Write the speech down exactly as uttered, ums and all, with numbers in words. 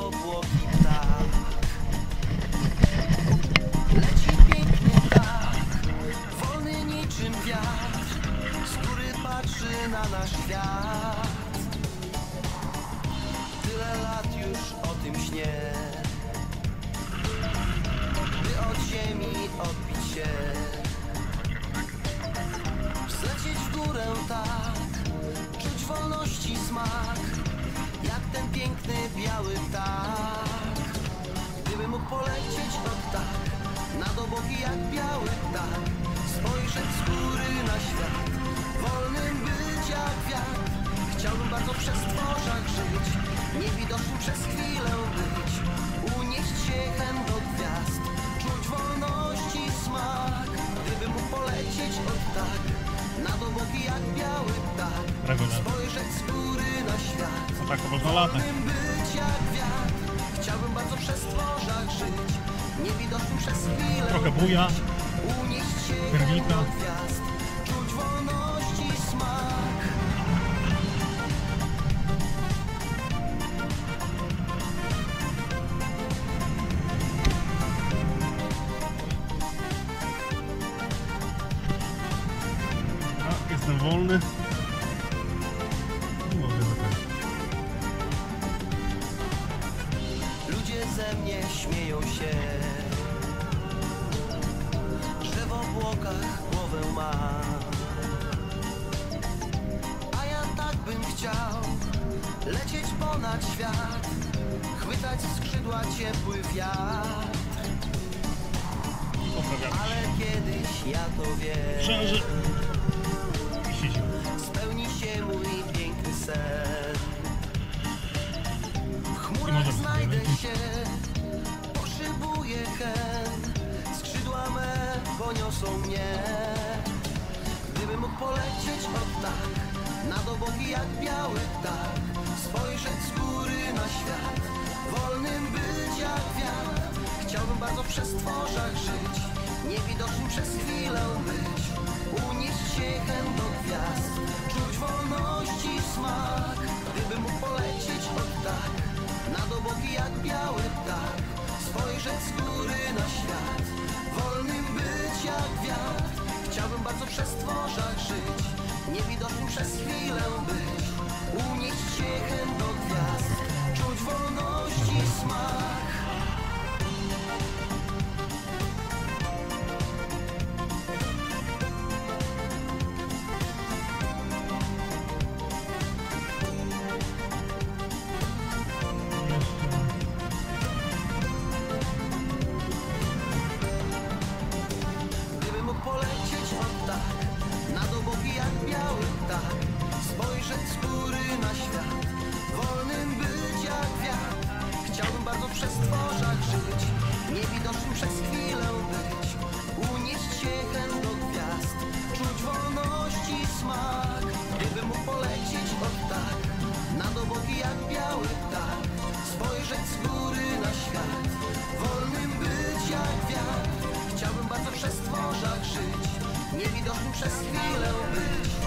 obłoki ptak. Leci piękny tak, wolny niczym wiatr, z góry patrzy na nasz świat. Tyle lat już o tym śnie, by od ziemi odbić się, wzlecieć w górę tak, czuć wolności smak, jak ten piękny biały ptak. Gdybym mógł polecieć od tak, nad obłoki jak biały ptak, spojrzeć z góry na świat, wolnym być jak wiatr. Chciałbym bardzo przez stworzach żyć, niewidocznym przez chwilę być, unieść się hen do gwiazd, czuć wolności smak. Gdybym mógł polecieć od tak, nad obłoki jak biały ptak, spojrzeć z góry na świat, no tak to można latać. wolnym być jak wiatr. Chciałbym bardzo przez stworzach żyć, niewidocznym przez chwilę trochę buja, być, unieść się Gerwika. hen do gwiazd, czuć wolności smak. a, jestem wolny. Nie mogę zakończyć. Ludzie ze mnie śmieją się, że w obłokach głowę mam, a ja tak bym chciał lecieć ponad świat, chwytać w skrzydła ciepły wiatr. Poprawiam Ale kiedyś ja to wiem, Rzęży i siedzi. spełni się mój piękny sen. W I chmurach możemy znajdę sobie się, poszybuję hen, skrzydła me poniosą mnie. Gdybym mógł polecieć od tak, nad obłoki jak biały ptak, spojrzeć z góry na świat, wolnym być jak wiatr. Chciałbym bardzo przez stworzach żyć, niewidocznym przez chwilę być, unieść się hen do gwiazd, czuć wolności smak. Gdybym mógł polecieć od tak, nad obłoki jak biały ptak, spojrzeć z góry na świat, wolnym być jak wiatr. Chciałbym bardzo przez stworzach żyć, niewidocznym przez chwilę być, unieść się hen do gwiazd, czuć wolności smak. Gdybym mógł polecieć od tak, nad obłoki jak biały ptak, spojrzeć z góry na świat, wolnym być jak wiatr. Chciałbym bardzo przez stworzach żyć, niewidocznym przez chwilę być, unieść się hen do gwiazd, czuć wolności smak. Gdybym mógł polecieć od tak, nad obłoki jak biały ptak, spojrzeć z góry na świat, wolnym być jak wiatr. Chciałbym bardzo przez stworzach żyć, niewidocznym przez chwilę być,